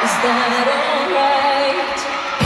Is that alright?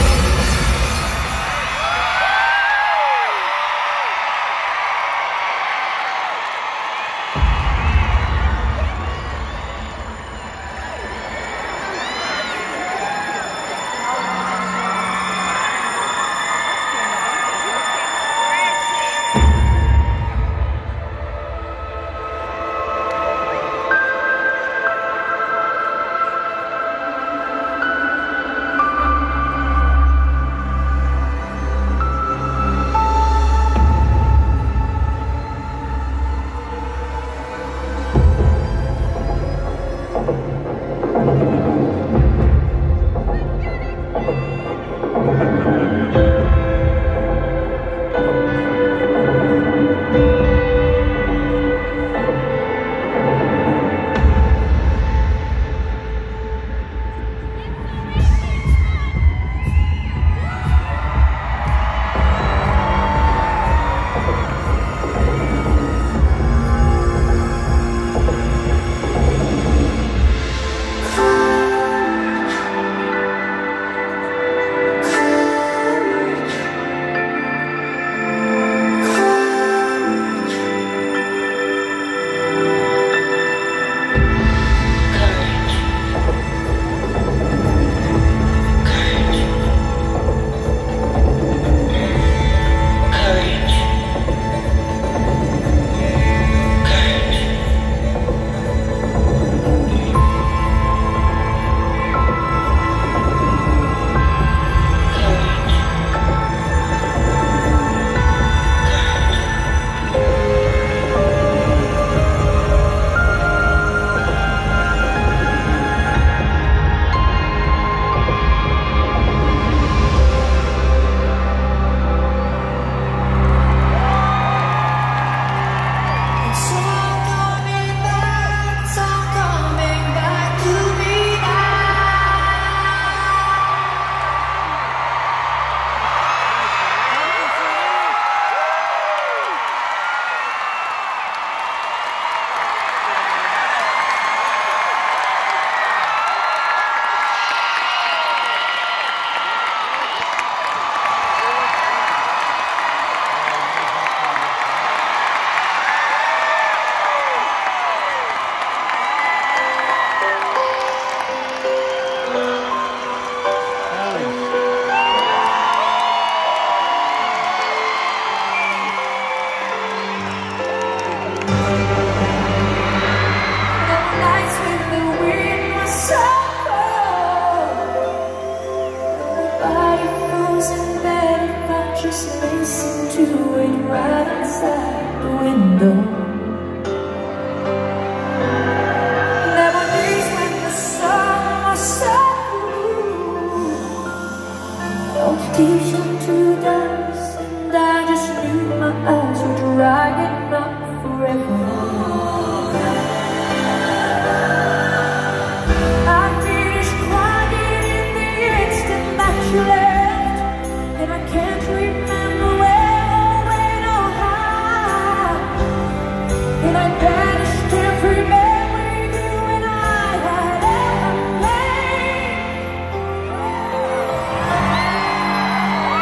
Just listen to it right outside the window. There were days when the sun was so blue, no teaching to dance, and I just knew my eyes were dry and not forever. I finished crying in the instant that you left, and I can't remember where or when or how, and I banished every memory you and I had ever made.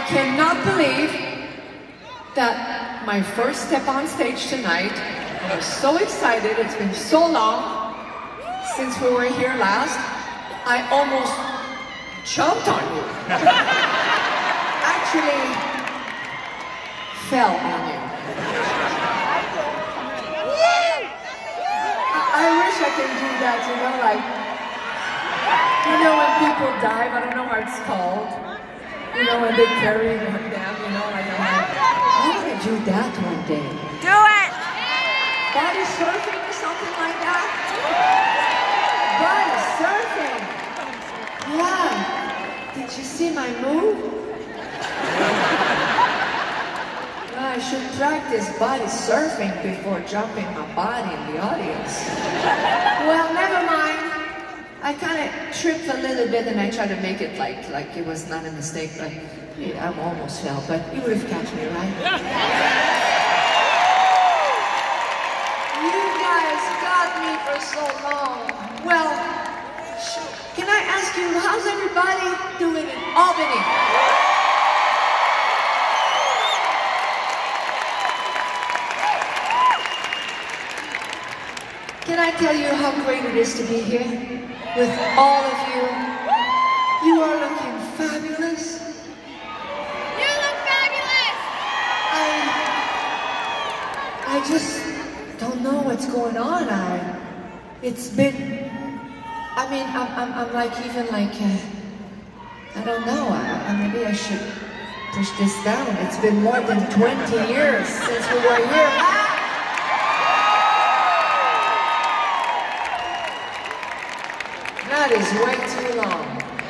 cannot believe that my first step on stage tonight, I was so excited, it's been so long since we were here last, I almost jumped on you. Actually, fell on you. I wish I could do that, you know, like, you know when people dive, I don't know what it's called. You know, when they carry them down, you know, like I'm like, I want to do that one day. Do it! Body surfing or something like that? Body surfing! Yeah. Did you see my move? Well, I should practice body surfing before jumping my body in the audience. Well, never mind. I kind of tripped a little bit and I tried to make it like it was not a mistake, but yeah, I almost fell, but you would have catch me, right? You guys got me for so long. Well, can I ask you, how's everybody doing in Albany? Can I tell you how great it is to be here? With all of you. You are looking fabulous. You look fabulous! I just don't know what's going on. It's been, I mean, I'm like, even like, I don't know, maybe I should push this down. It's been more than 20 years since we were here. That is way too long.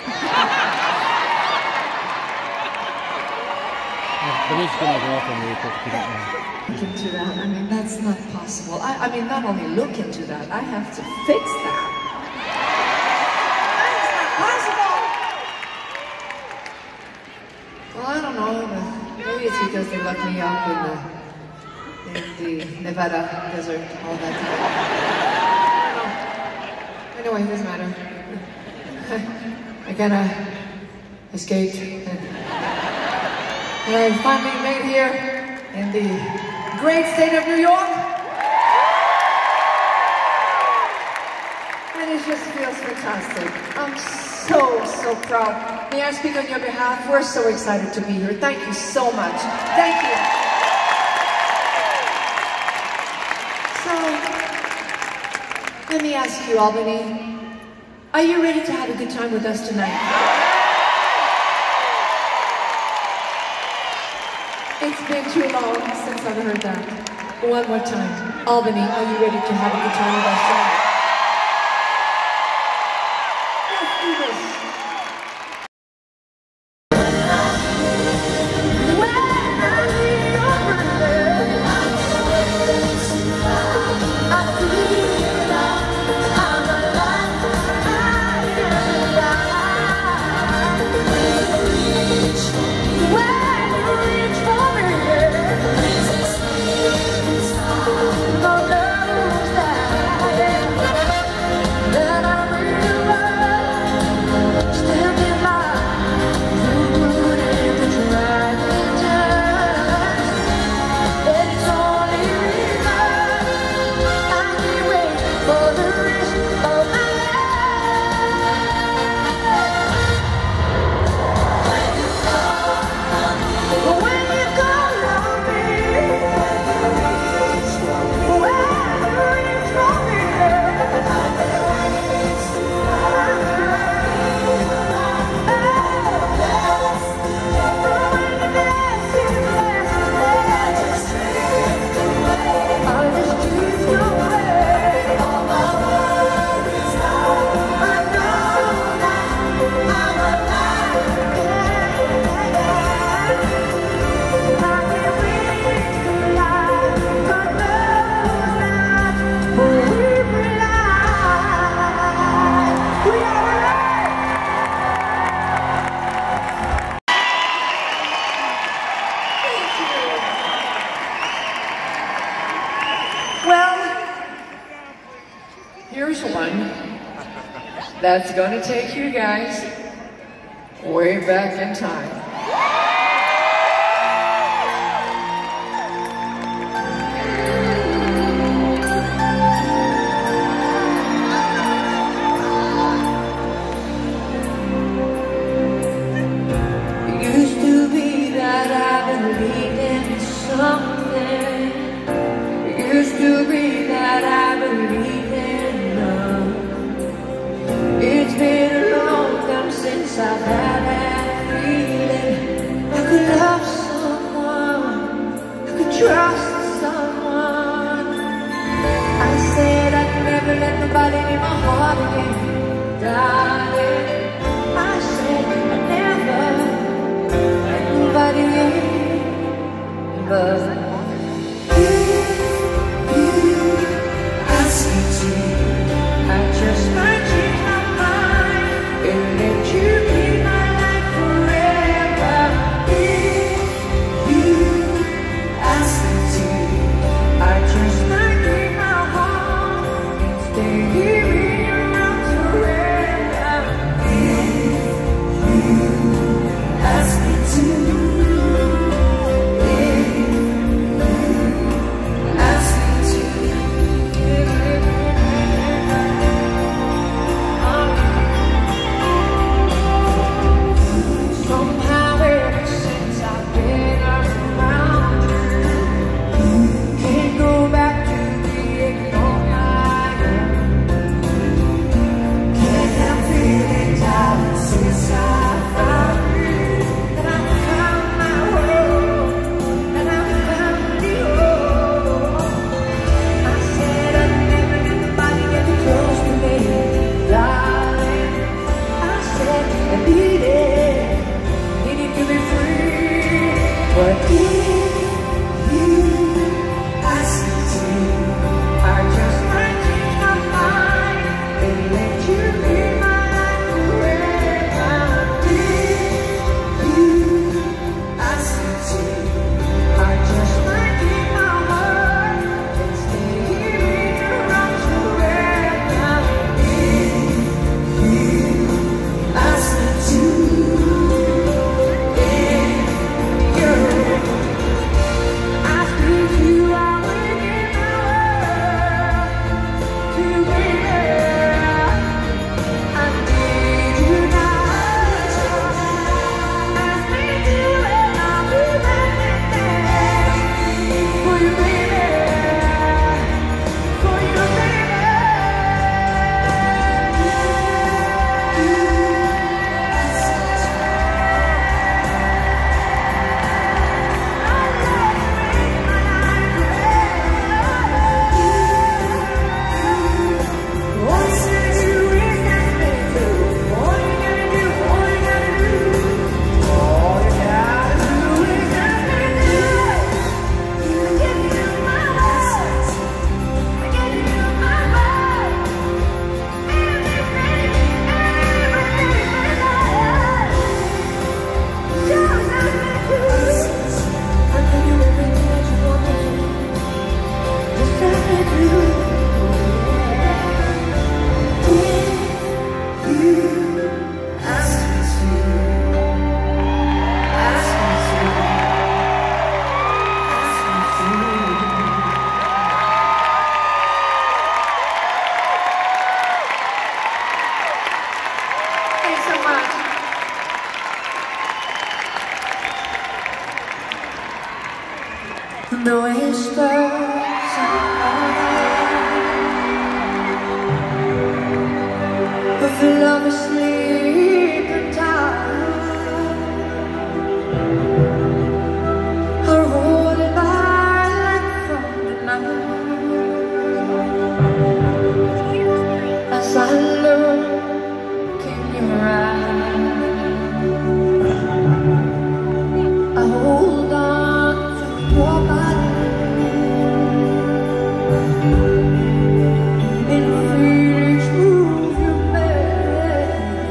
Look into that. I mean, that's not possible. I mean, not only look into that, I have to fix that. That is not possible. Well, I don't know. Maybe it's because they locked me up in the Nevada desert all that time. Anyway, it doesn't matter. I kinda escaped and I finally made here in the great state of New York. And it just feels fantastic. I'm so proud. May I speak on your behalf? We're so excited to be here. Thank you so much. Thank you. So, let me ask you, Albany. Are you ready to have a good time with us tonight? It's been too long since I've heard that. One more time. Albany, are you ready to have a good time with us tonight? Let's do this. Here's one that's gonna take you guys way back in time. everybody in my heart again, darling. I said I never let nobody in, but you asked me to. I just might change my mind and let you in my life forever. If you ask me to, I just might break my heart and stay here in your arms forever. If you ask me to, if you ask me to. Somehow ever since I've been around you, can't go back to being all I am. Can't help feeling down since I found you, and I found my world, and I found you. I said I'd never let nobody get too close to me, darling. I said I needed to be free, but if you ask me to, I just might change my mind and let you in my life forever. If you ask me to, I just might give my heart and stay here in your arms forever. If you ask me to, if you ask me to, I will give my world to be there. I need you now. Ask me to, and I'll be right there for you, baby, for you, baby. Thanks so much. The whispers of love asleep and tired are rolling by like thunder night. As I look in your eyes, I hold on to your body and feelings move your bed.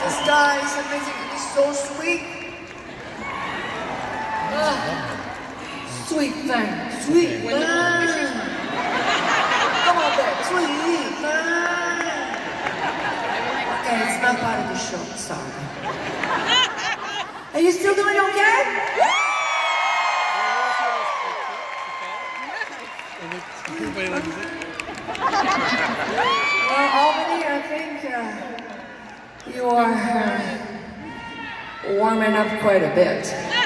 This guy is amazing. He's so sweet. Sweet thing. Sweet thing. Come on, babe. Sweet thing. Okay, it's not part of the show. Sorry. Are you still doing okay? Well, Albany, I think you are warming up quite a bit.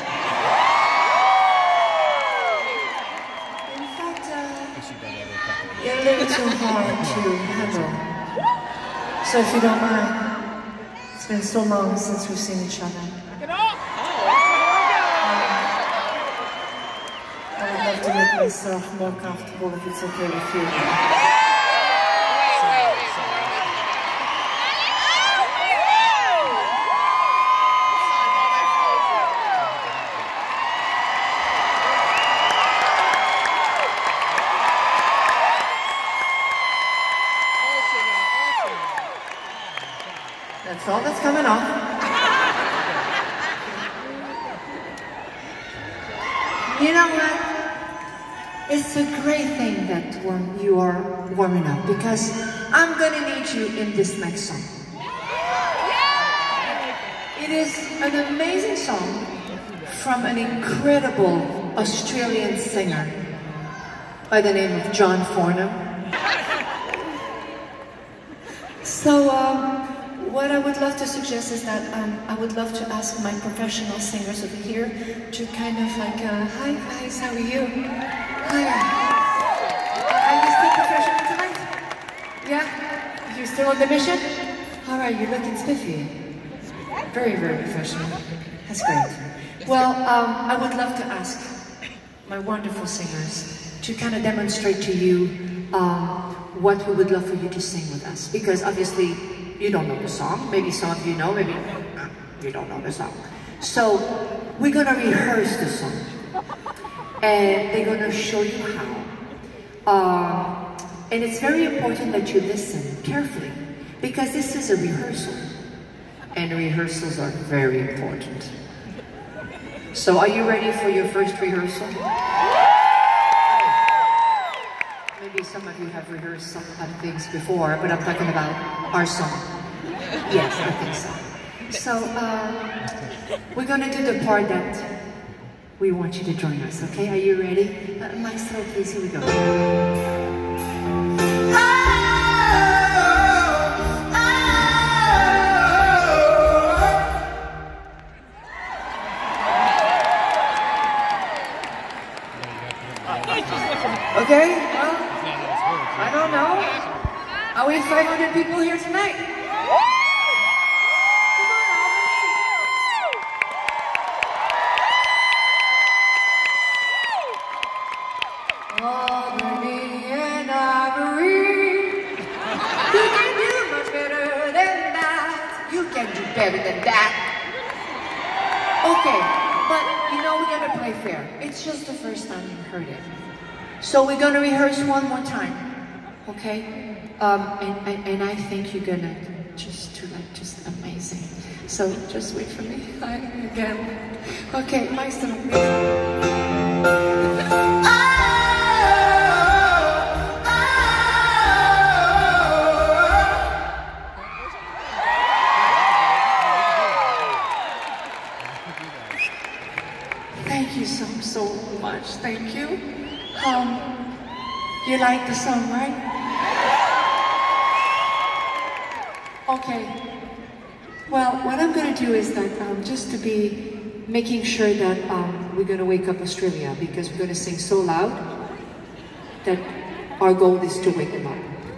In fact, you're a little too hard to handle. So if you don't mind, it's been so long since we've seen each other. I would love to make myself more comfortable if it's okay with you. That's all that's coming off. You know what? It's a great thing that you are warming up because I'm gonna need you in this next song. It is an amazing song from an incredible Australian singer by the name of John Farnham. So, what I would love to suggest is that I would love to ask my professional singers over here to kind of like, hi guys, how are you? Hi. Are you still professional tonight? Yeah? You're still on the mission? All right, you're looking spiffy. Very, very professional. That's great. Well, I would love to ask my wonderful singers to kind of demonstrate to you what we would love for you to sing with us. Because obviously, you don't know the song. Maybe some of you know, maybe you don't know the song. So we're gonna rehearse the song. And they're gonna show you how. And it's very important that you listen carefully because this is a rehearsal. And rehearsals are very important. So are you ready for your first rehearsal? Maybe some of you have rehearsed some other things before, but I'm talking about our song. Yes, I think so. So, we're gonna do the part that we want you to join us, okay? Are you ready? Maestro, please, here we go. Okay, well, I don't know. Are we 500 people here tonight? Come on, Albany. Albany and Ivory. You can do much better than that. You can do better than that. Okay, but you know we're gonna play fair. It's just the first time you've heard it. So we're gonna rehearse one more time, okay? And I think you're gonna just do like just amazing. So just wait for me. Hi again. Okay, Maestro, Thank you so much. Thank you. You like the song, right? Okay. Well, what I'm going to do is that just to be making sure that we're going to wake up Australia because we're going to sing so loud that our goal is to wake them up.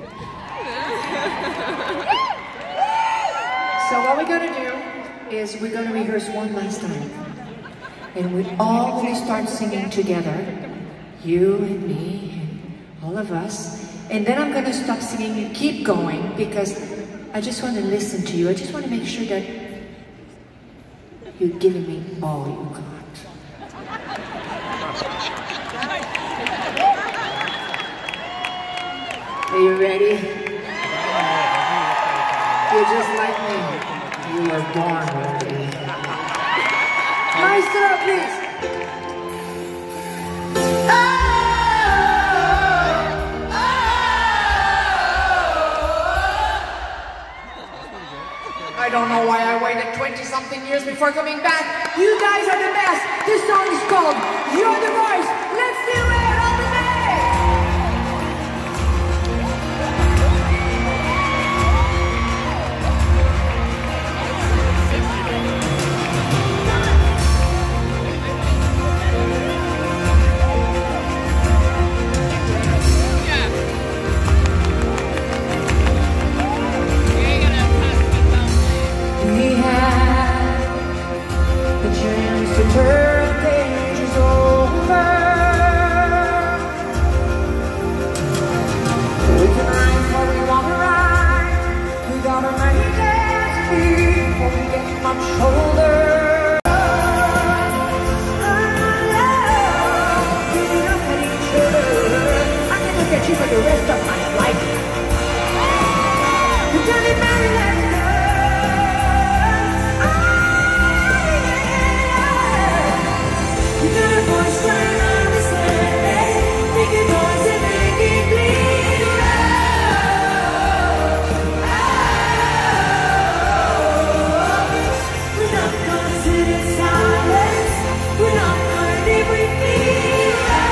So what we're going to do is we're going to rehearse one last time. And we all going to start singing together. You and me and all of us. And then I'm going to stop singing and keep going because I just want to listen to you. I just want to make sure that you're giving me all you got. Are you ready? You're just like me. You were born ready. Maestro, please. I don't know why I waited 20-something years before coming back. You guys are the best. This song is called You're the Voice. Let's do it all the way. We had the chance to turn pages over. We can ride for we want to ride. We gotta make it before we get much older. We look at each other. I can look at you for the rest of my life. We're gonna marry that girl. You're the voice trying to understand. Make it noise and make it bleed. We're not gonna sit in silence. We're not gonna live with fear.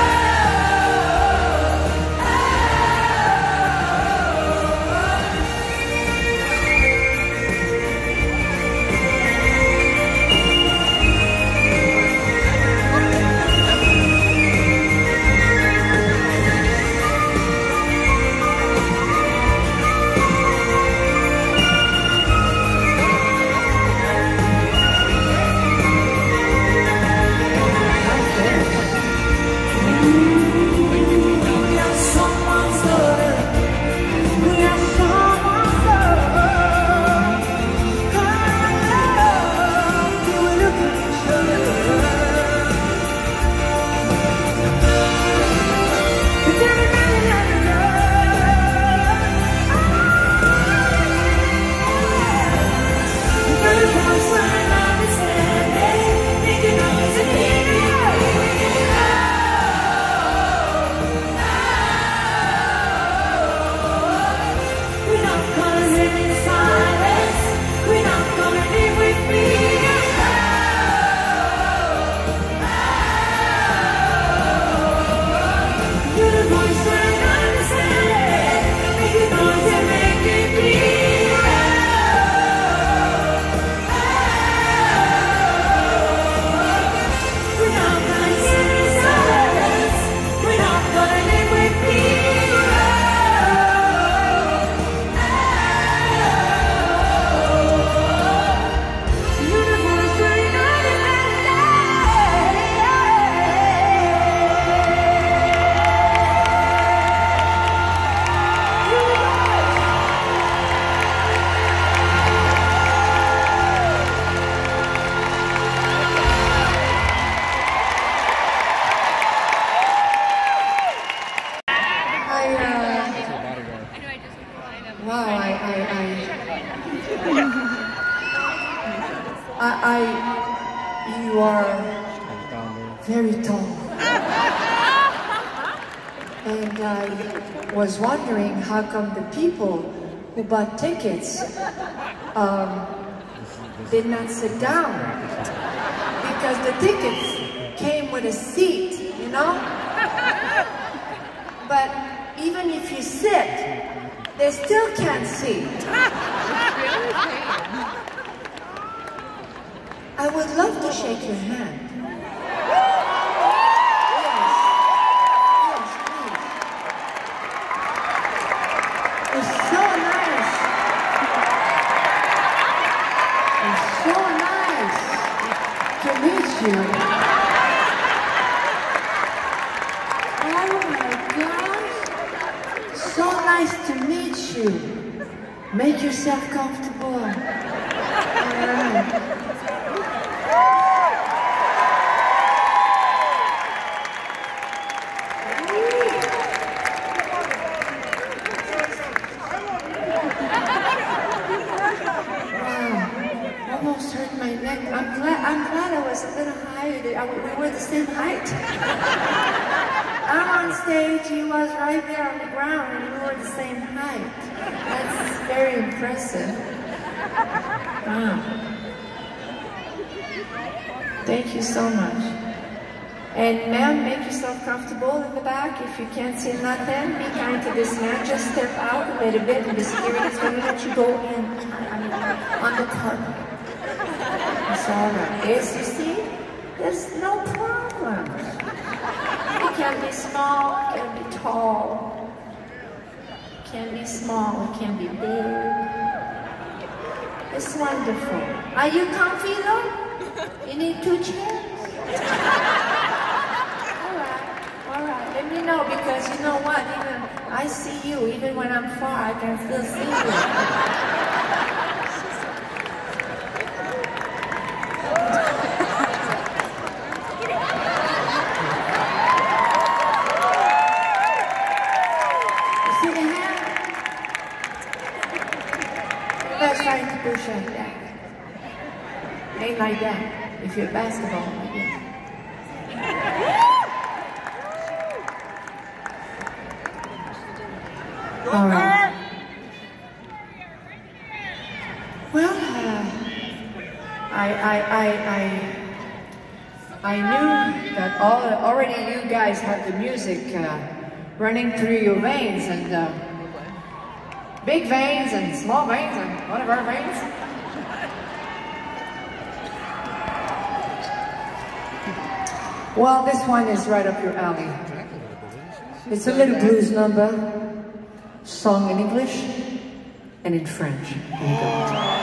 You are very tall. And I was wondering how come the people who bought tickets did not sit down. Because the tickets came with a seat, you know? But even if you sit, they still can't see. I would love to shake your hand. Yes, please. It's so nice. It's so nice to meet you. Oh my gosh. So nice to meet you. Make yourself comfortable. All right. almost hurt my neck. I'm glad I was a little higher. We were the same height. I'm on stage, he was right there on the ground, and we were the same height. That's very impressive. Wow. Thank you so much. And ma'am, make yourself comfortable in the back. If you can't see nothing, be kind to this man. Just step out a little bit, and the security is going to let you go in. I mean, on the carpet. It's all right. Yes, you see? There's no problem. It can be small, it can be tall. It can be small, it can be big. It's wonderful. Are you comfy though? You need 2 chairs? Alright, let me know, because you know what, even I see you, even when I'm far, I can still see you. You see the hand? Let's try to push like that. Ain't like that. If you're basketball, like this. All right. Well, I knew that already you guys have the music running through your veins, and big veins and small veins and whatever veins. Well, this one is right up your alley. It's a little blues number, sung in English and in French. Here you go.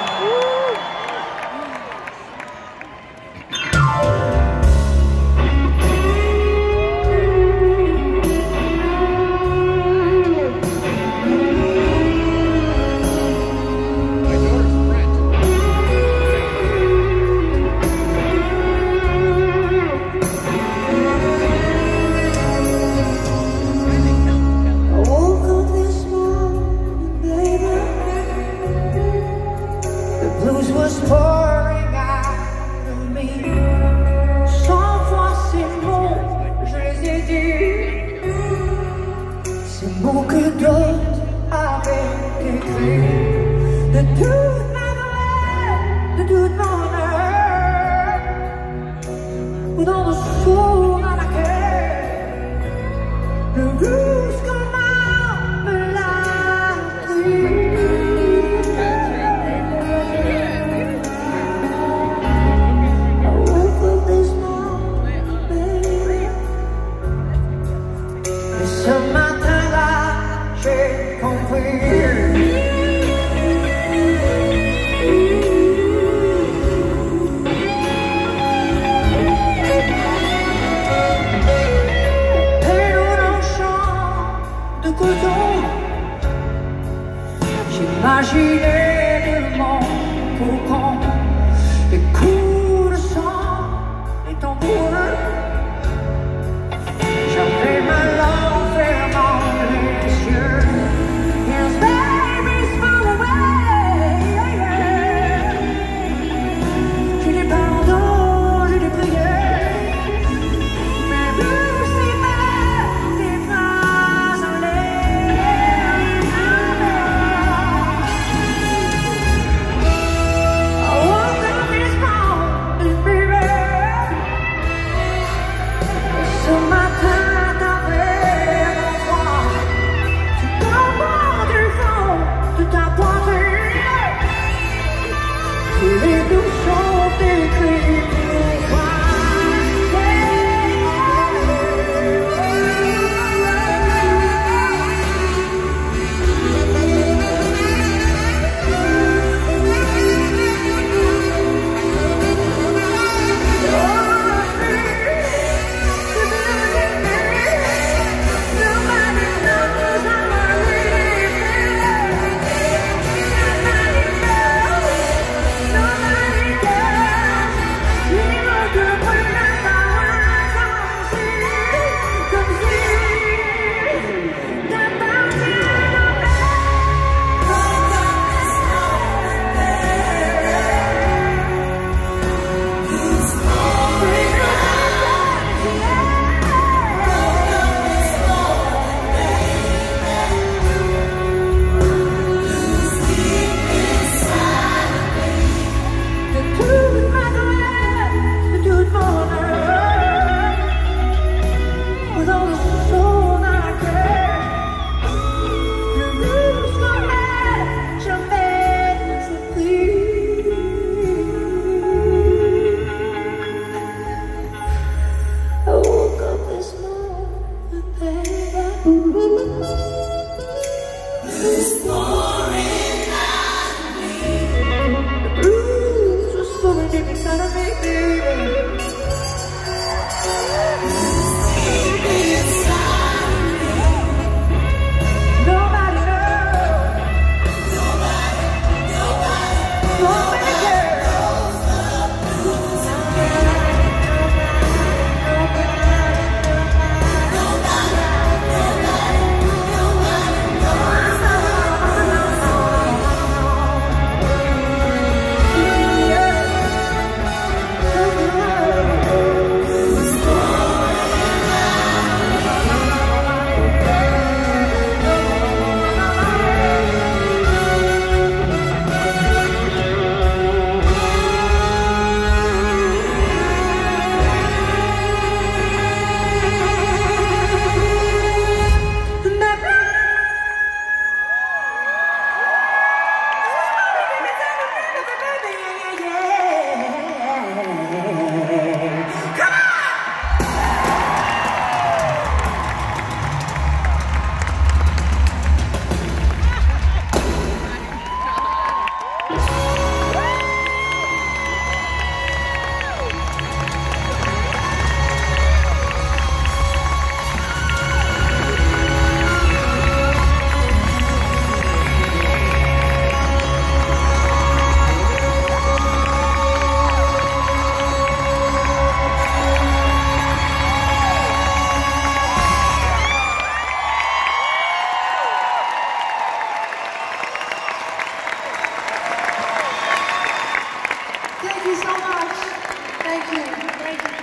Thank you. Thank you.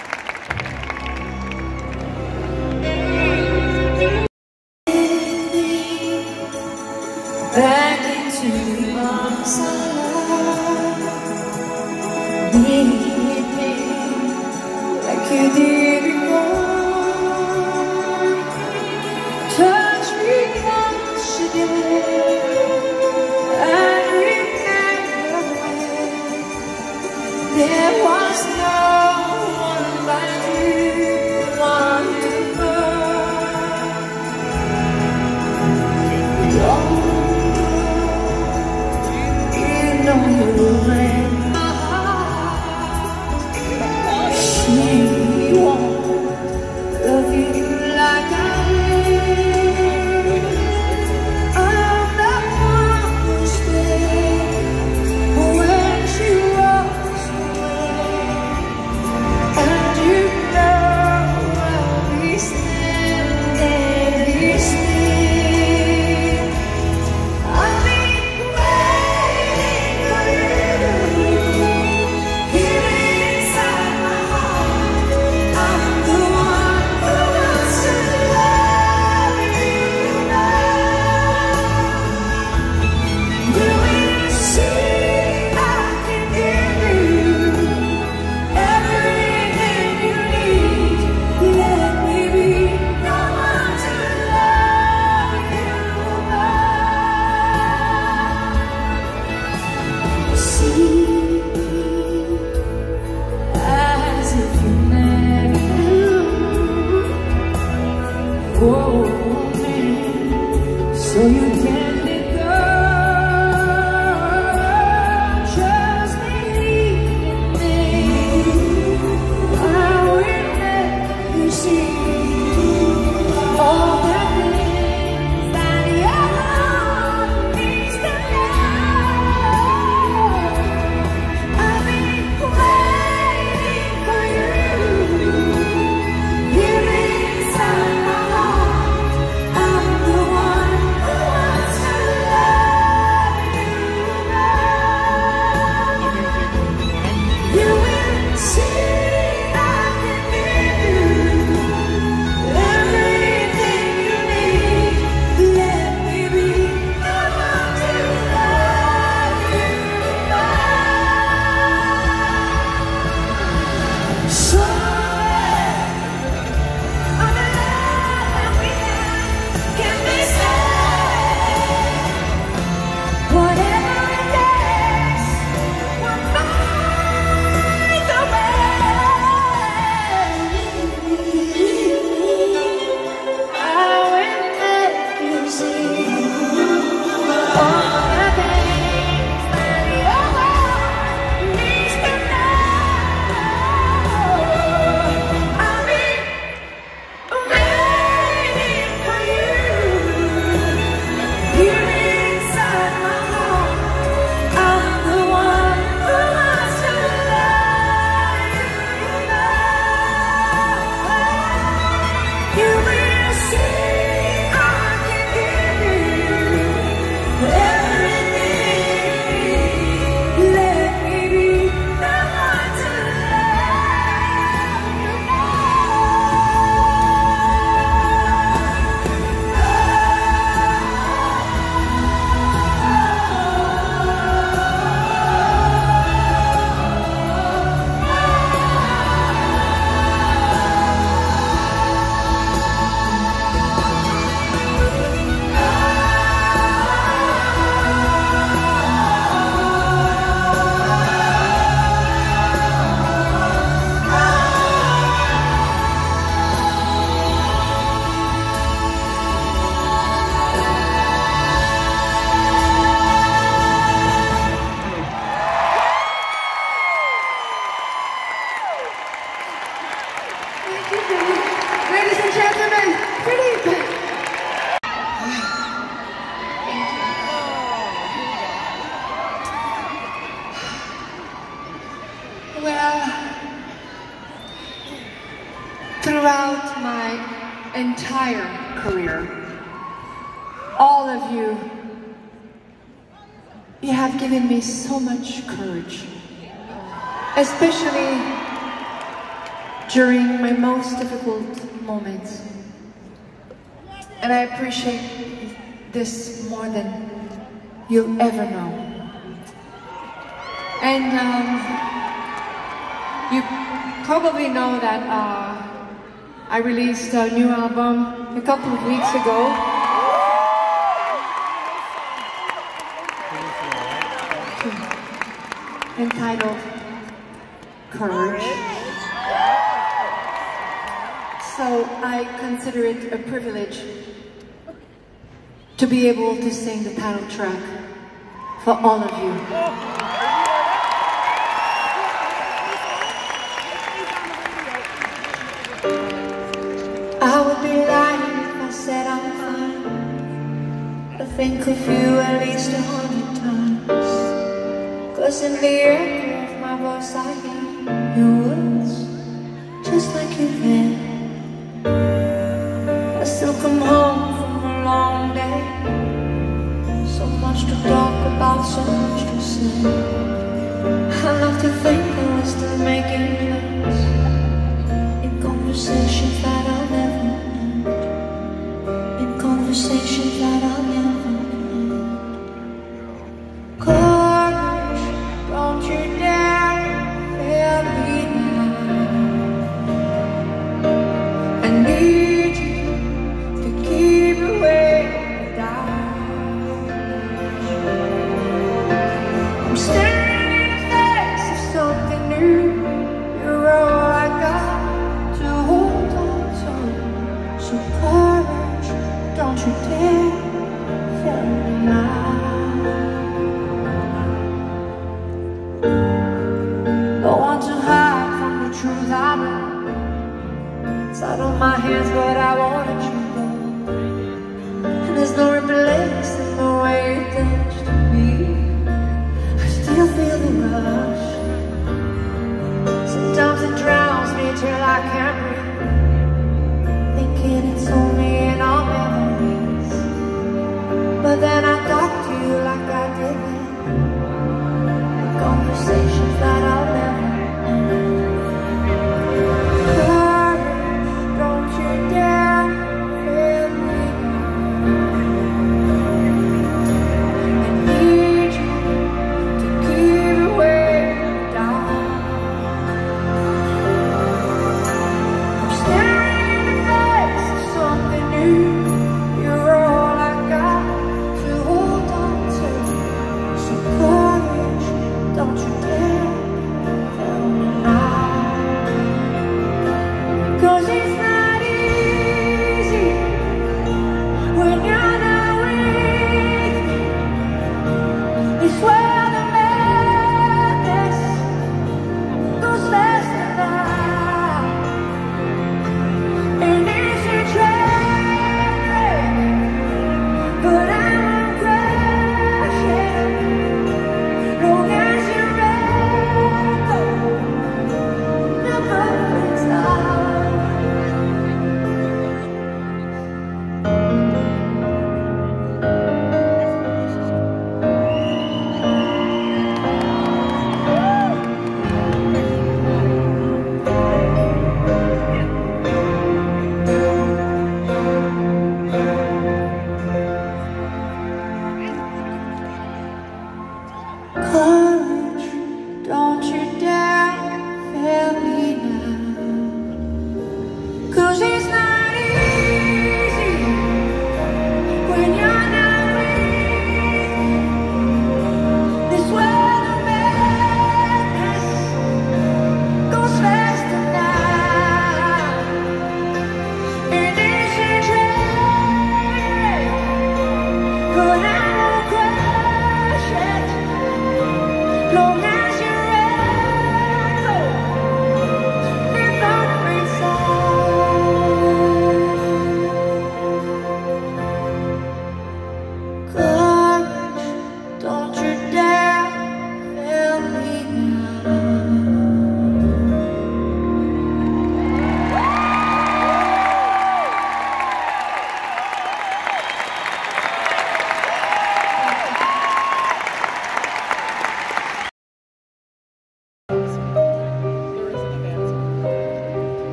Back into the arms of love, need me like you did before. Touch me once again and remember when there was no one like you, wonderful. You break my heart. She won't love you like I will. I'm the one who's there when she walks away, and you know I'll be standing here still. I've been waiting for you. Here inside my heart, I'm the one who wants to love you now. You will see I can give you everything you need. Let me be the one to love you now. See as if you never knew. Hold me so you can let go. Just believe in me. I will let you see all the things that your heart needs to know. I've been waiting for you. Here inside my heart, I'm the one who wants to love you now. You will see I can give you everything you need. Let me be the one to love you now. So I'm in love and we can be saved. Whatever it takes, we'll find the way. I will let you see all the things that your heart needs to know. I've been waiting for you. Here inside my heart, I'm the one who wants to love you now. You will see I can give you everything. Let me be the one to love you Thank you, Philippe. Ladies and gentlemen, Philippe. Well, throughout my entire career, all of you, you have given me so much courage. especially during my most difficult moments. And I appreciate this more than you'll ever know. And you probably know that I released a new album a couple of weeks ago. Entitled Courage. So I consider it a privilege to be able to sing the title track for all of you. I would be lying if I said I'm fine. I think of you at least 100 times. 'Cause in the echo of my voice I hear your words, just like you did. I still come home from a long day, so much to talk about, so much to say. I love to think that we're still making plans in conversations that I'll never end, in conversations that I'll never end. Courage, don't you dare fail me now. I need you to keep your way down. I'm staring in the face of something new. You're all I got to hold on to. So courage, don't you dare fail me now. Don't want to hide from the truth I know. It's out of my hands, but I won't let you go. And there's no replacing the way it touched me. I still feel the rush. Sometimes it drowns me till I can't breathe, thinking it's only in our memories. But then I talk to you like I did then, in conversations that I'll never end. Courage, don't you dare fail me now. I need you to keep your way down.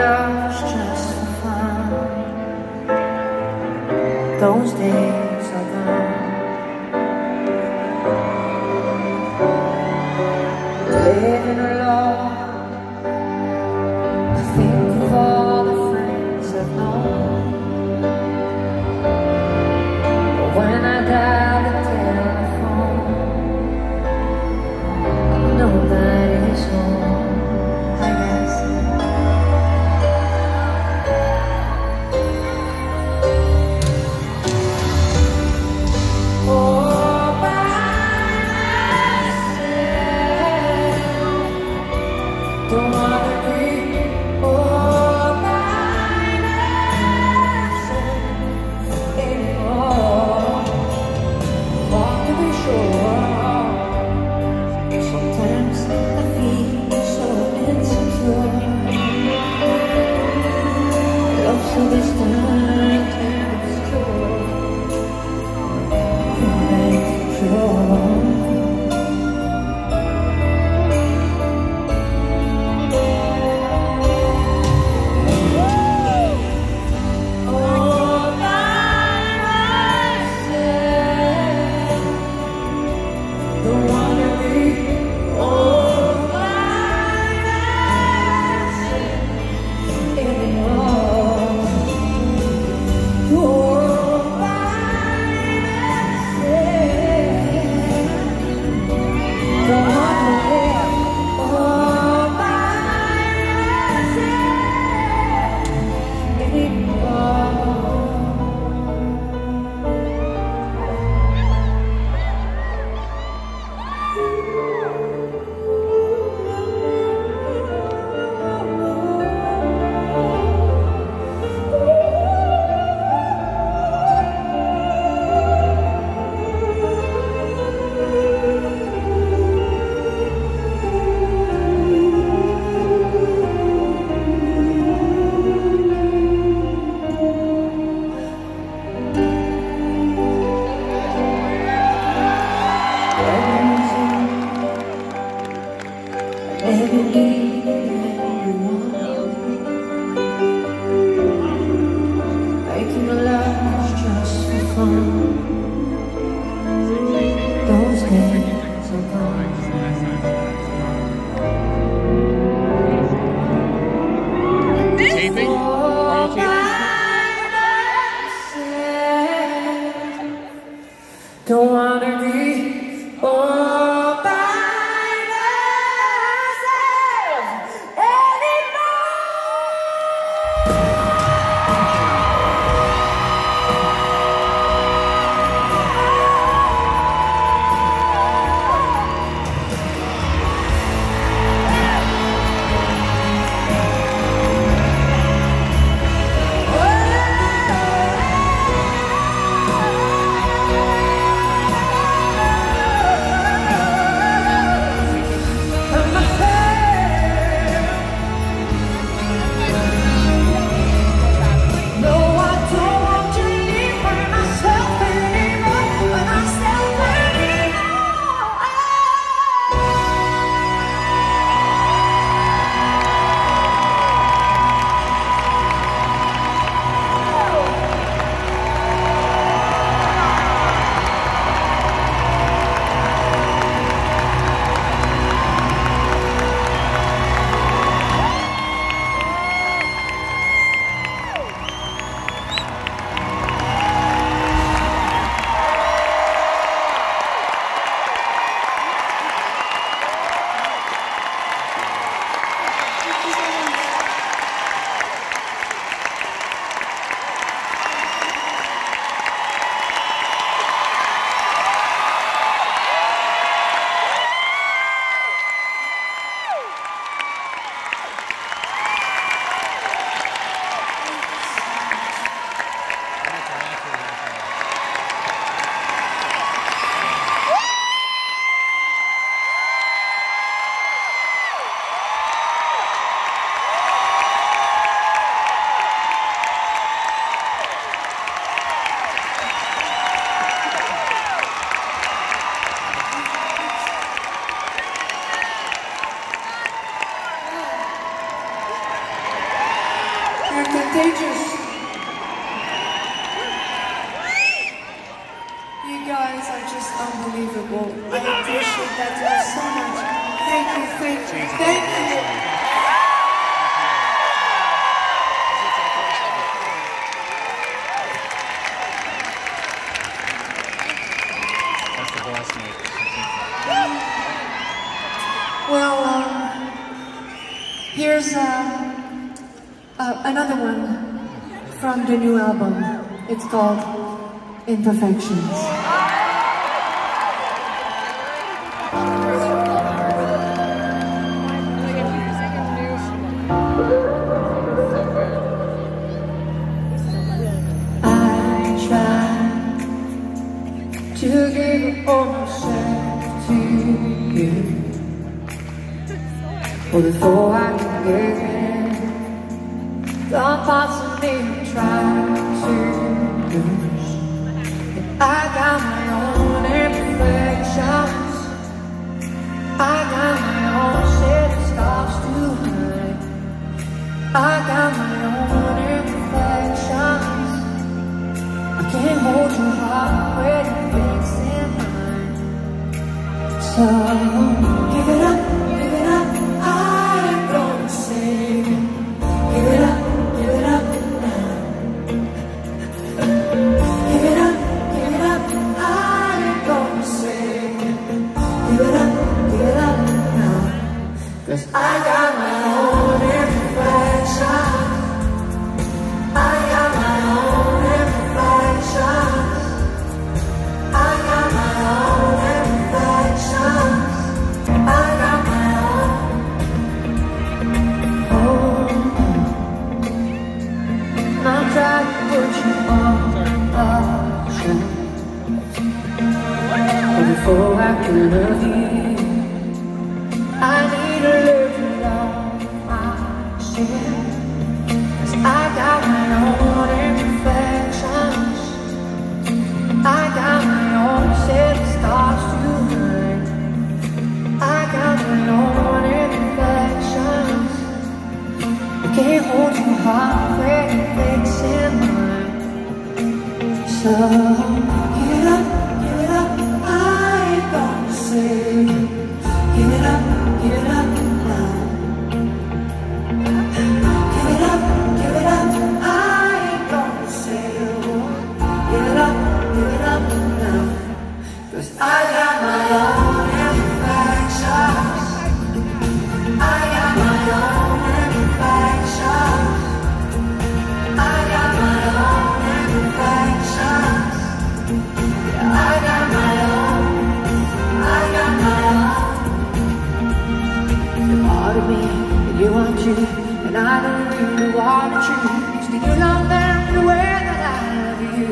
loves just for fun. Those days are gone. Living alone, I think of all the friends I've known. But when I dial the telephone, nobody's home. Hi guys. Don't wanna be all by myself anymore. Want to be sure. Sometimes I feel so insecure. Love so distant and obscure. Can't make sure. Don't wanna be all by myself anymore. All by myself. Don't wanna be all by myself anymore. Never needed anyone. Making love just for fun. Those days are gone. Taping? Are you taping? Don't wanna be all by myself Backstagers. You guys are just unbelievable. I appreciate that so much. Thank you, thank you, thank you. That's the boss mate. Well, here's another one from the new album. It's called Imperfections. To give all myself to you, but before I can get in, the parts of me try to lose. And I got my own imperfections, I got my own set of scars to hide. I got my own imperfections. I can't hold your heart when it breaks in mine. So give it up, I'm gonna sing. Give it up now. Give it up, I'm gonna sing. Give it up now. 'Cause I got my own imperfections. I got my own imperfections. I got my own imperfections. I got my own. I'm trying to put you on a shelf, but before I can love you, I need to learn to love myself. 'Cause I got my own imperfections. I got my own set of scars to hide. I got my own imperfections. I can't hold your heart when it breaks in mine. So give it up, I ain't gonna say. Give it up now. Give it up, I ain't gonna say. Give it up now. 'Cause I got my own imperfections. I got my own imperfections. I got my own imperfections. I got my own. You're part of me, and you want you, and I don't really want to choose. Do you love them the way that I love you?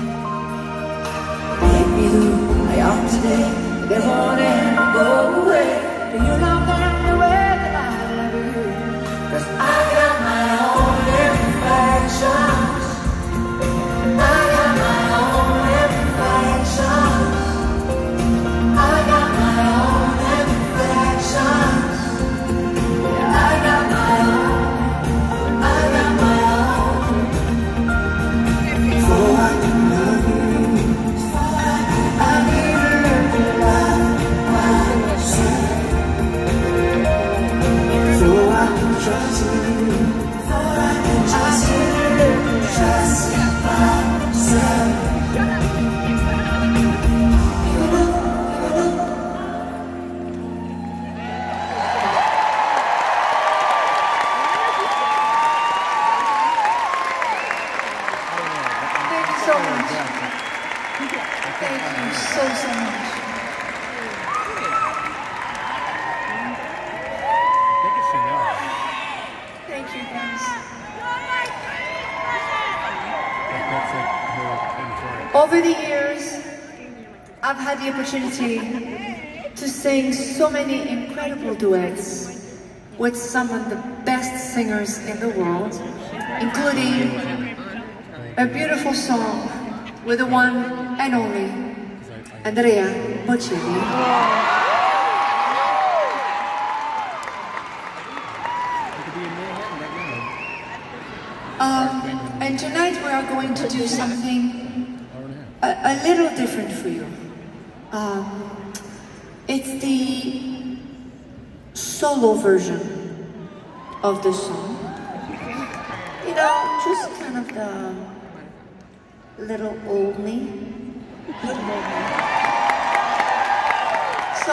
Take me who I am today, they won't ever go away. Do you love them the way that I love you? 'Cause I got my own imperfections. I got my own imperfections. I got my own imperfections. I got my own. Before I can love you, I need to learn to love myself. Before I can trust you, I need to learn to trust myself. So much. Thank you so much. Thank you guys. Over the years, I've had the opportunity to sing so many incredible duets with some of the best singers in the world, including a beautiful song with the one and only Andrea Bocelli. And tonight we are going to do something a little different for you. It's the solo version of the song. You know, just kind of the little old me. So,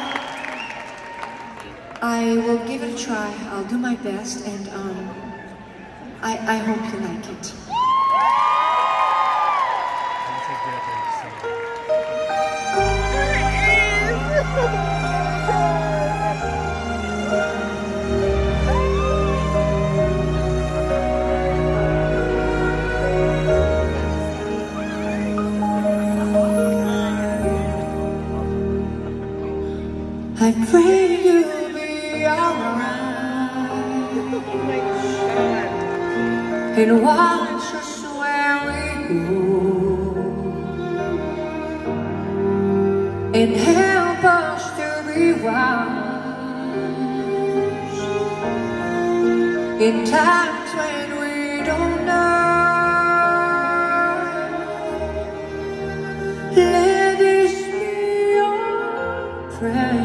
I will give it a try. I'll do my best, and I hope you like it. I pray you'll be alright and watch us where we go and help us to be wise in times when we don't know. Let this be your prayer.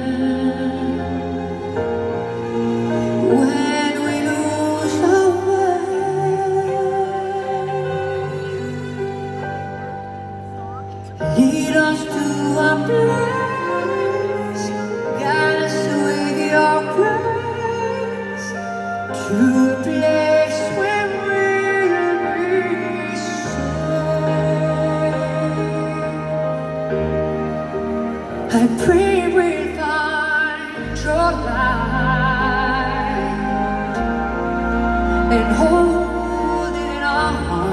Lead us to a place, guide us with your grace, to a place where we'll be safe. I pray we'll find your light and hold it in our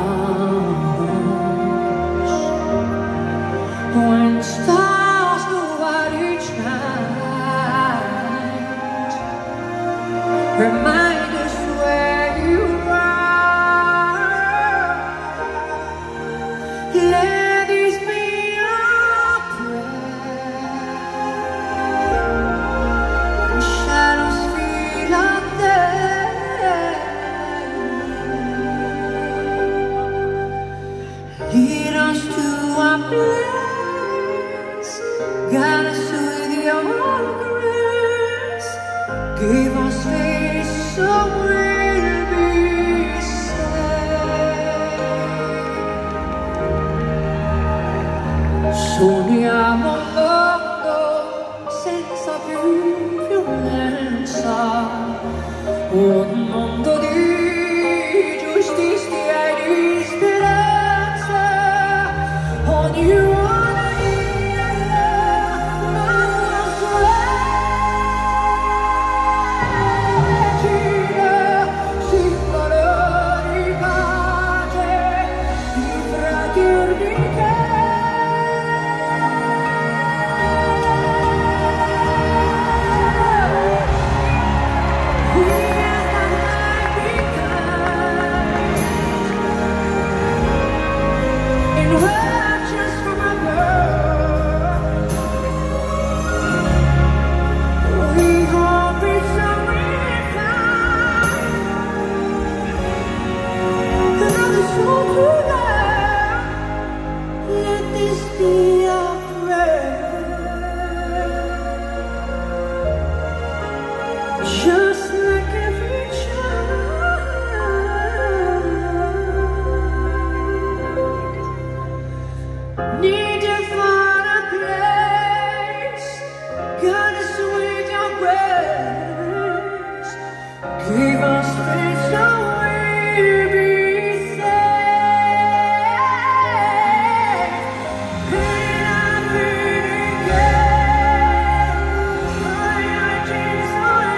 hearts. When stars go out each night, remind us where you are. Let this be our prayer. When shadows fill our day, lead us to a place. Guide us with your grace. Give us faith so we'll be safe. Sogniamo un mondo senza più violenza, un mondo di giustizia e di speranza. Ognuno just like every child, need to find a place, guide us with your grace, give us faith so we'll be safe. And I'm feeling good, my dreams are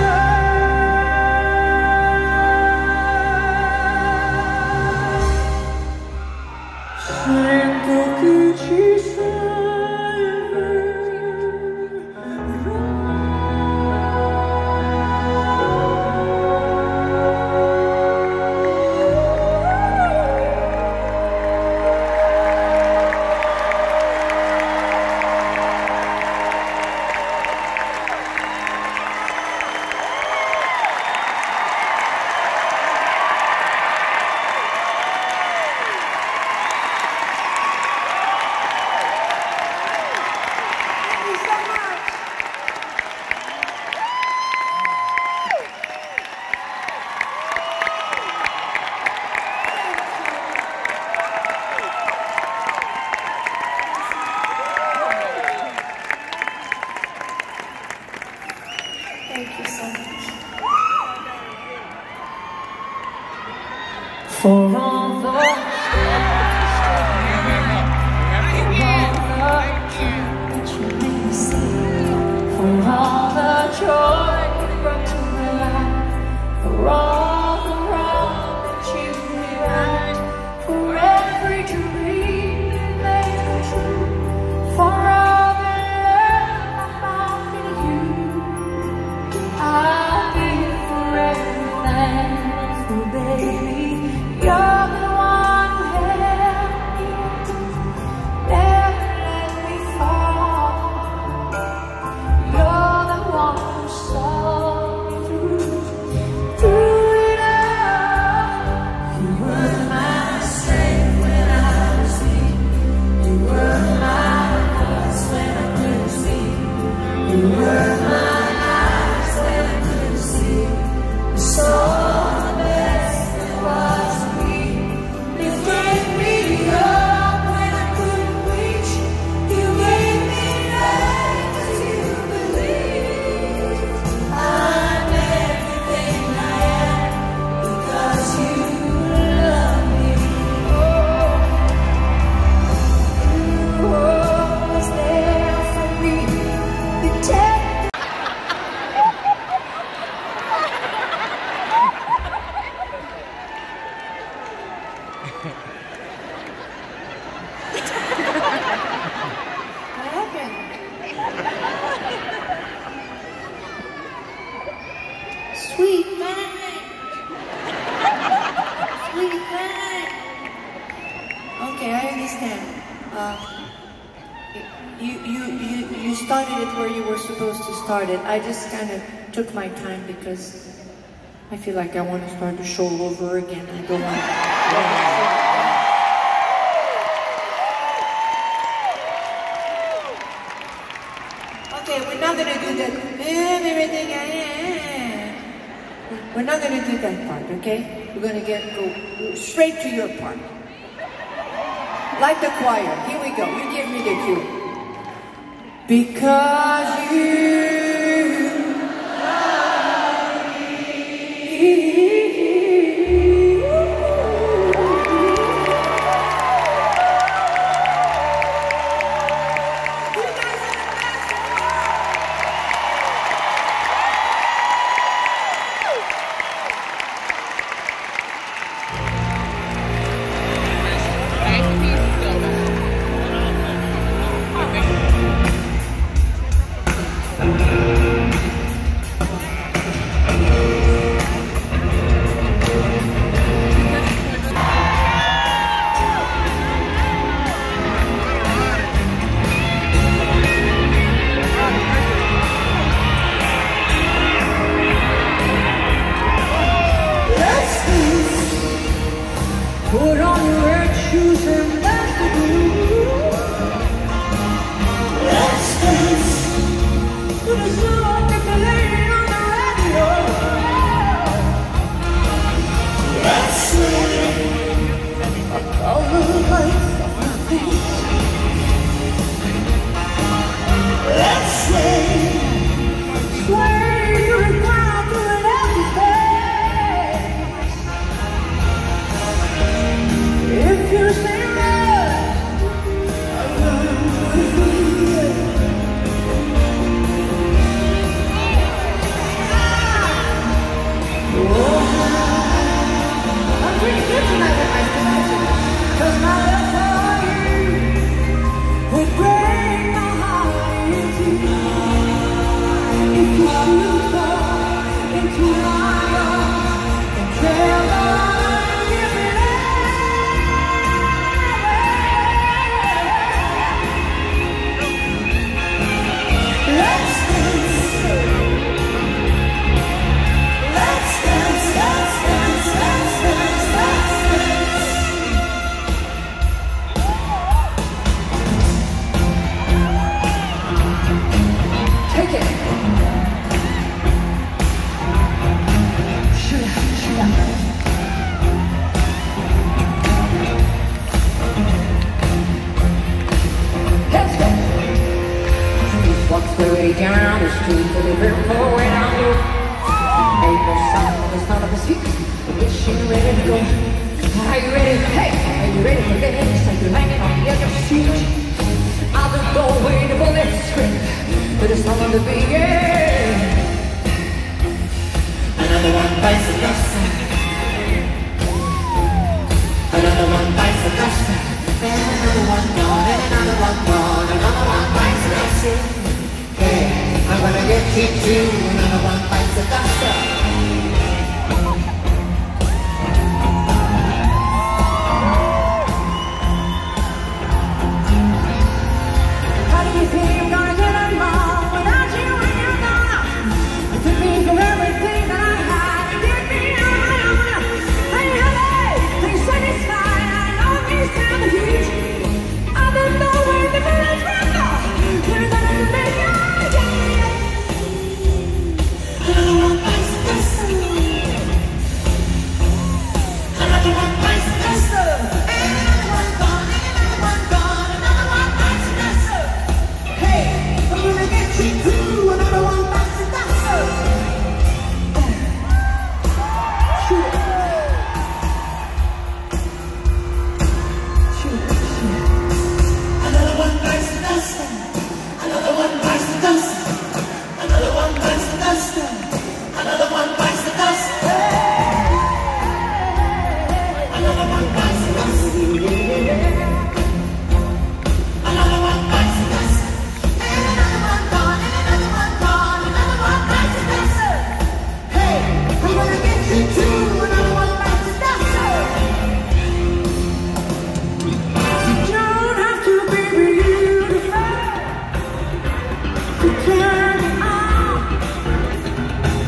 sento che ci serve. Thank you so much. For all the for all the joy you brought to my life, for all the wrong that you made right, for every dream you made come true, for all the love I found in you, I'll be forever thankful, baby. You're the one who held me, never let me fall. You're the one who saw me through it all. You were my strength when I was weak. You were my voice when I couldn't speak. You were my eyes when I couldn't see. You saw the best that was me. You gave me up when I couldn't reach. You gave me faith as you believed. I'm everything I am because you love me. You always there for me. You take What happened? sweet thing. Sweet thing. Okay, I understand. You started it where you were supposed to start it. I just kind of took my time because I feel like I want to start the show over again. I don't want to. Okay, we're not gonna do that. We're not gonna do that part, okay? We're gonna go straight to your part. Like the choir. Here we go. You give me the cue. Because you love me. Put on your red shoes and dance the blues. Let's dance to the song that they lay on the radio. Let's swing all the lights of my face. Let's swing, sway your ground to an empty space. If you say love, I'll run with you. I'm pretty good tonight with my selection. 'Cause my love for you Would break my heart in two. If you should fall into my arms and tell me give it up. Let's dance. Let's dance, let's dance, let's dance, let's dance. take it. Let's go. Walks the way down the street to the river, way down the his feet. Wish you ready to go. Are you ready? Hey, are you ready for this? Are you hanging on the edge of your seat? Out the door waiting for this script, but it's not gonna be it. Another one bites the dust. Another one bites the dust. And another one gone, and another one gone. Another one bites the dust. Hey, I'm gonna get you too. Another one bites the dust. How do you think I'm gonna get along without you when you're gone? It took me for everything that I had. It did me on. Are you happy? Are you satisfied? I know it's time to heat. I don't know where the bullets rumble. You're gonna make it. Another one bites the dust. Another one bites the dust. Another one gone, another one gone, another one bites the dust. Hey, I'm gonna get you too. Another one bites the dust. Shoot. Another one bites the dust. Another one bites the dust. Another one bites the dust. Another one bites the dust. Another one bites the dust. Another one bites the dust. And another one gone, and another one gone, another one bites the dust. Hey, I'm gonna get you too. Another one bites the dust. You don't have to be beautiful to turn me on.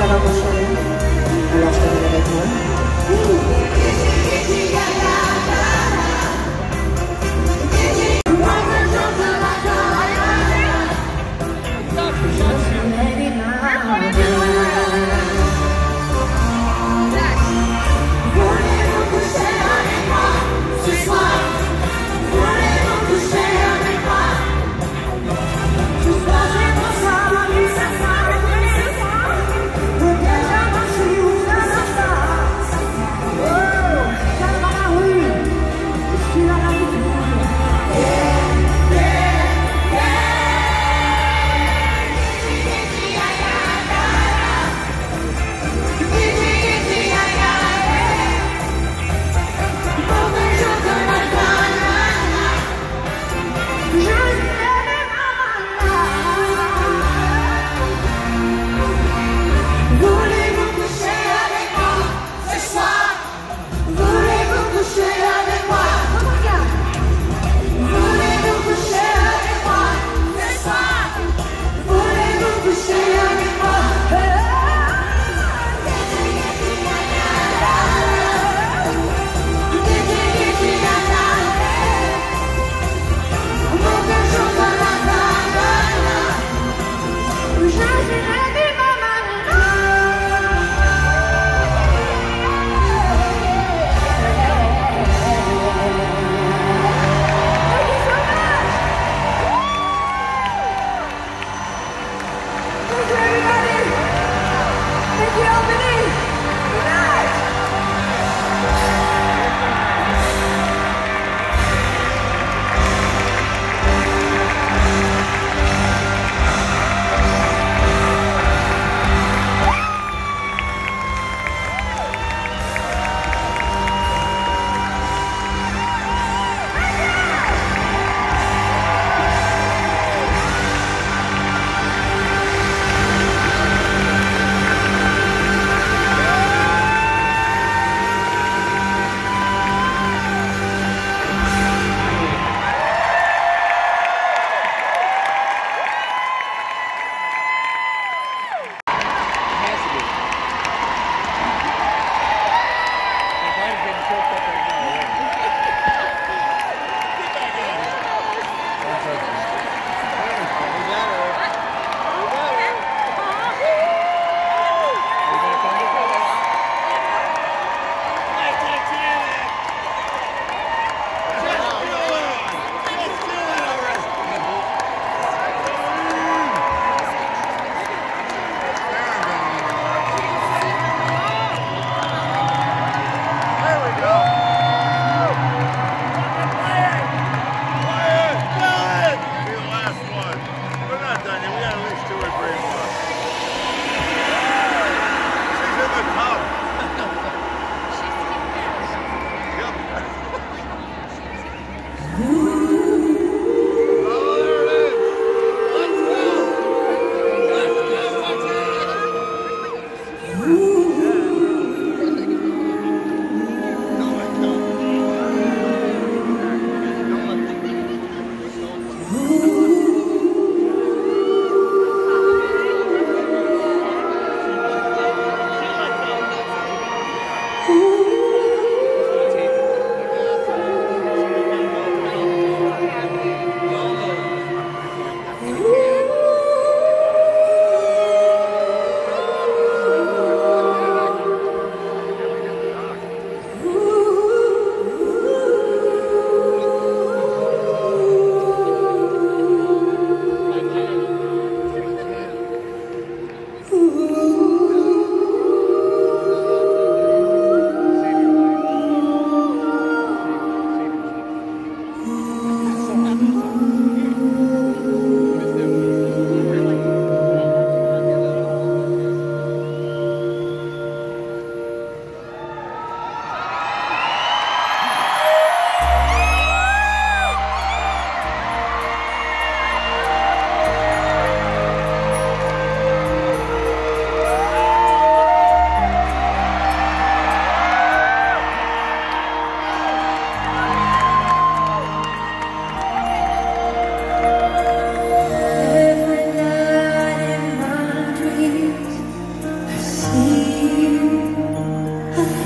ça va mon chéri? Alors je te mets avec moi.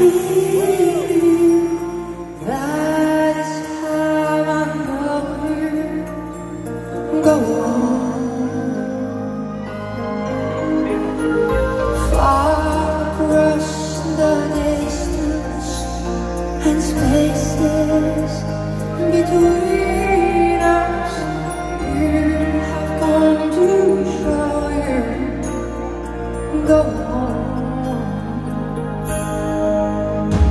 that is how I know you. Go on, far across the distance and spaces between us. You have come to show you. Go on.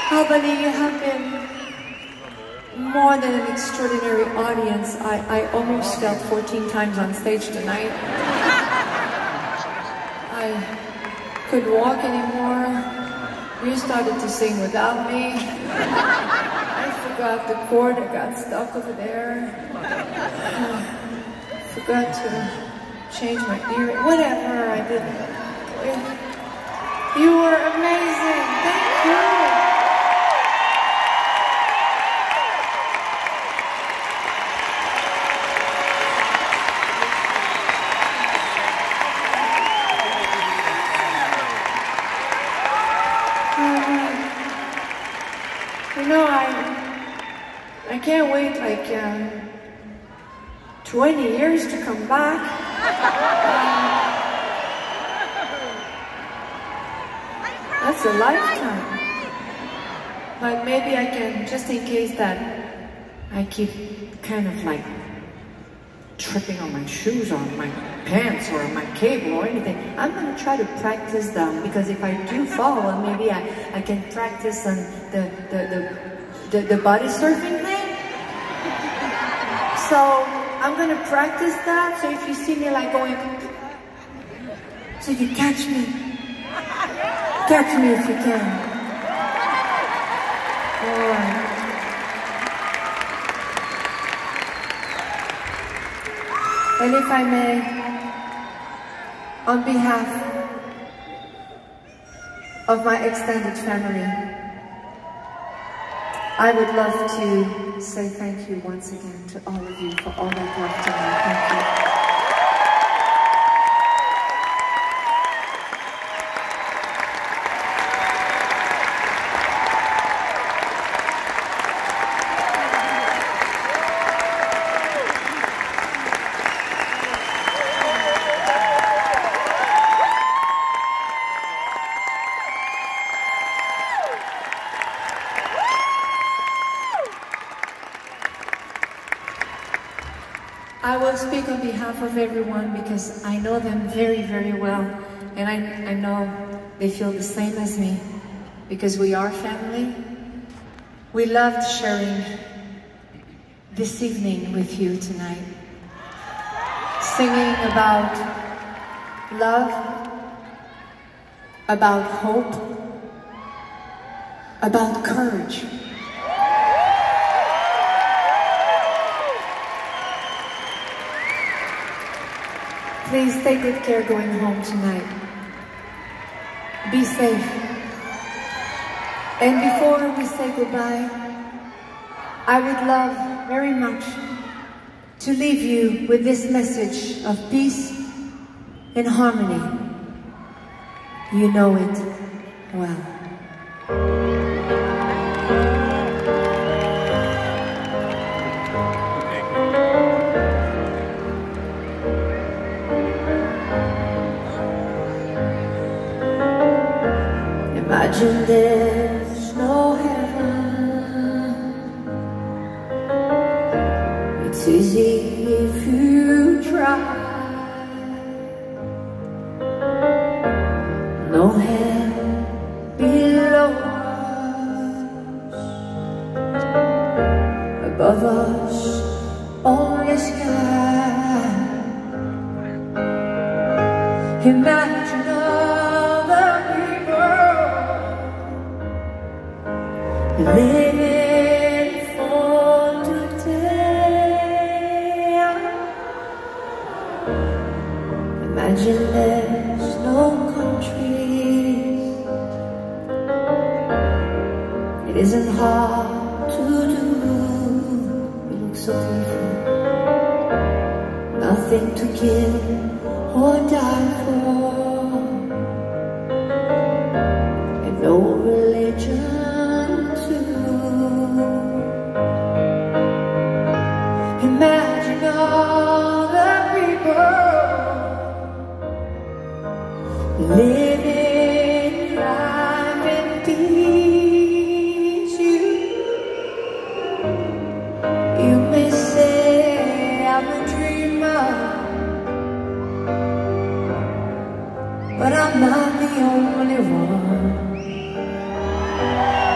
Albany, you have been more than an extraordinary audience. I almost felt 14 times on stage tonight. I couldn't walk anymore. You started to sing without me. I forgot the chord, I got stuck over there. I forgot to change my ear. Whatever, I did. You were amazing. Thank you. You know, I can't wait like 20 years to come back. That's a lifetime. But maybe I can, just in case that I keep kind of like tripping on my shoes or my pants or my cable or anything, I'm going to try to practice them, because if I do fall, well, maybe I can practice on the body surfing thing. So I'm going to practice that, so if you see me like going, so you catch me if you can. All right. And if I may, on behalf of my extended family, I would love to say thank you once again to all of you for all that love tonight. Thank you. I will speak on behalf of everyone because I know them very, very well, and I know they feel the same as me, because we are family. We loved sharing this evening with you tonight, singing about love, about hope, about courage. Please take good care going home tonight. Be safe. And before we say goodbye, I would love very much to leave you with this message of peace and harmony. You know it well. Imagine there's no heaven. It's easy if you try. No hell below us, above us only sky. Imagine living for today. Imagine there's no countries. It isn't hard to do. We look so different. Nothing to kill or die for, and no religion. Imagine all the people living life in peace. You may say I'm a dreamer, but I'm not the only one.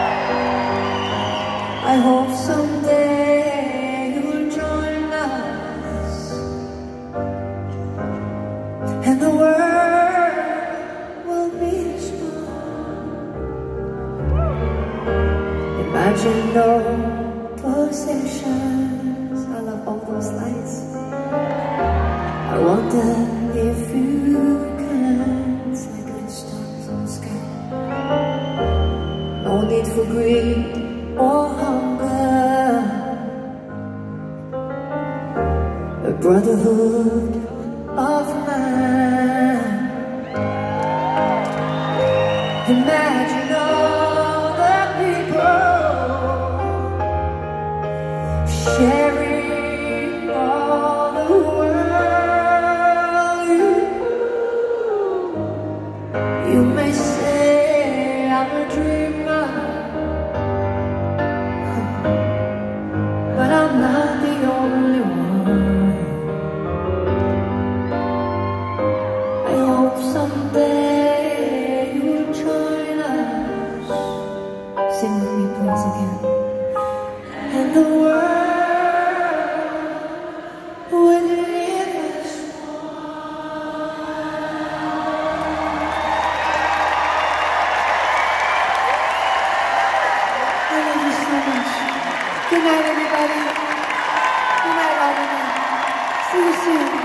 Imagine no possessions. I love all those lines. I wonder if you can. It's like little stars in the sky. No need for greed or hunger. A brotherhood of man. Imagine all the people sharing all the world. You may say I'm a dreamer, but I'm not the only one. I hope someday you'll join us. Sing with me please again. And the world will live as I love you so much. Good night everybody. Good night Albany. See you soon.